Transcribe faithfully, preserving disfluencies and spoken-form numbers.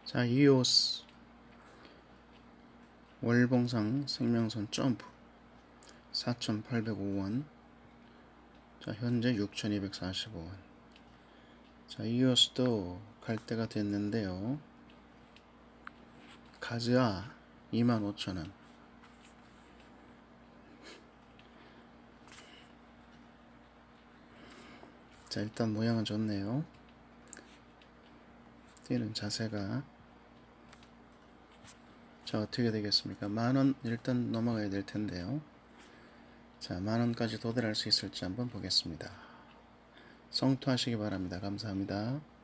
자, 이오스 월봉상 생명선 점프 사천팔백오 원. 자, 현재 육천이백사십오 원. 자, 이오스도 갈 때가 됐는데요. 가즈아 이만 오천 원. 자, 일단 모양은 좋네요. 뛰는 자세가. 자, 어떻게 되겠습니까? 만원 일단 넘어가야 될 텐데요. 자, 만원까지 도달할 수 있을지 한번 보겠습니다. 성투하시기 바랍니다. 감사합니다.